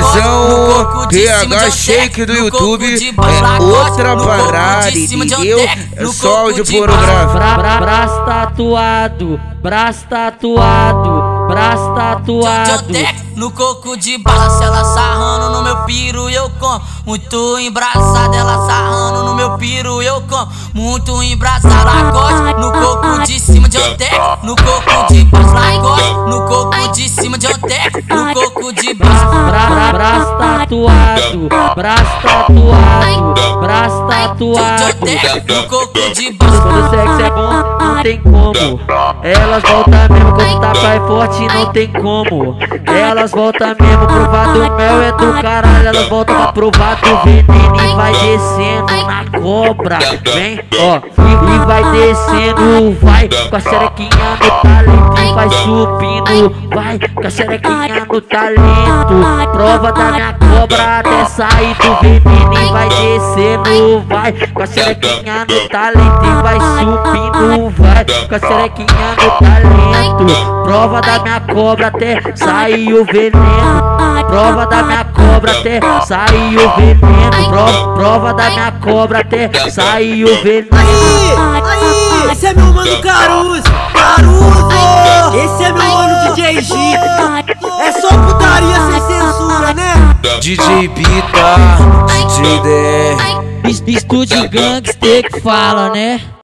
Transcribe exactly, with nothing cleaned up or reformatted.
visão P H Shake do YouTube é outra parada, entendeu? É só áudio pornográfico. Braço tatuado, braço tatuado, braço tatuado. No coco de bala, ela sarrando no meu piro, eu como. Muito embraçada, ela sarrando no meu piro, eu como. Muito embraçada, lagote. No coco de cima de ontem, no coco de baixo, lagote. No coco de cima de ontem, no coco de baixo. Bra braço tatuado, braço tatuado, braço tatuado. No coco de baixo. Quando o sexo é bom, não tem como. Elas voltam mesmo quando o tapa é forte, não tem como. Elas voltam mesmo, provar do mel é do caralho. Elas voltam pra provar do veneno e vai descendo na cobra. Vem, ó, e, e vai descendo, vai com a xerequinha no talento e vai subindo, vai com a xerequinha no talento. Prova da minha cobra até sair do veneno e vai descendo, vai com a xerequinha no talento e vai subindo, vai com a xerequinha no talento. Prova da minha cobra até sair o veneno. Prova da minha cobra até sair o veneno. Prova, prova da minha cobra até sair o veneno. Aí, aí, esse é meu mano Caruso, Caruso. Esse é meu mano D J G. É só putaria sem censura, né? D J Bita, D J D R. Estúdio Gangster que fala, né?